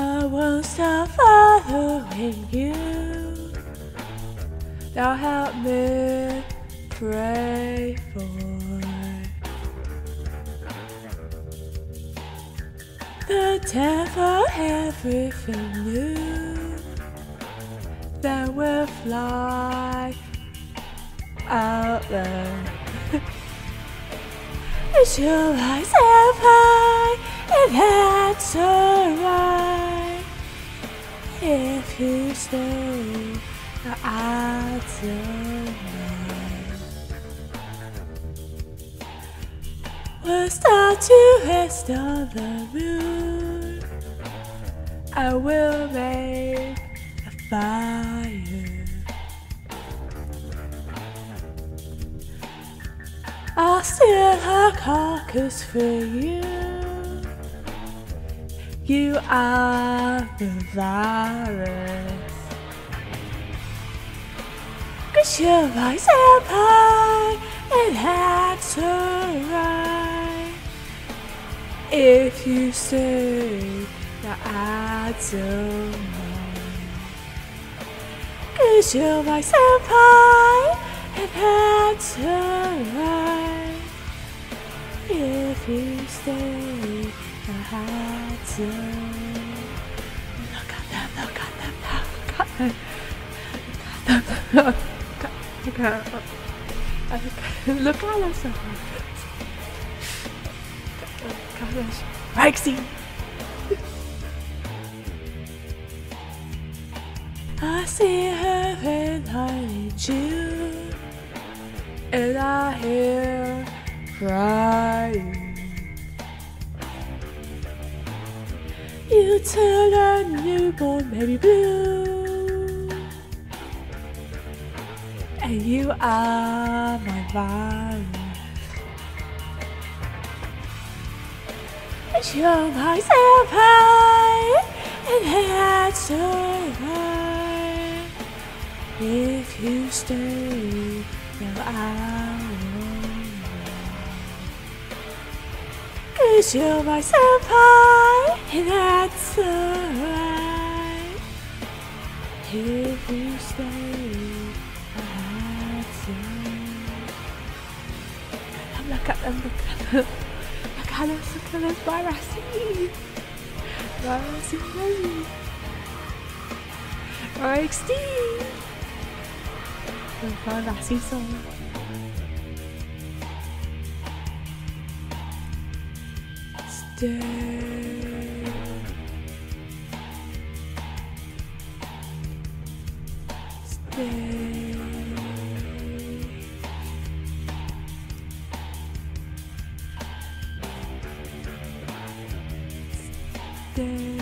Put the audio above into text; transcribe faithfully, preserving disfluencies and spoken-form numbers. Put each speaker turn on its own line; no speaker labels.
I won't stop following you. Now help me pray for the devil, everything new that will fly out there. It's your eyes and pie, and that's alright. If you stay, I don't know. We'll start to rest on the moon. I will make a fire. I'll steal a carcass for you. You are the virus. 'Cause you're my senpai, and that's alright. If you stay, now I don't mind. 'Cause you're my senpai, and that's alright. If you stay, now I don't. Look at them, look at them, look at them. Look at them. Look at us. Look at us. Virazzy. I see her when I need you, and I hear crying. You turn a newborn baby blue, and you are my virus. And you're my senpai, and that's alright. If you stay, now I won't. 'Cause you're my senpai, and that's alright. If you stay, that's alright. Look at them, look at them. Look at us, look at us, Virazzy. Virazzy. X D. The Virazzy song. Stay. Stay. Stay.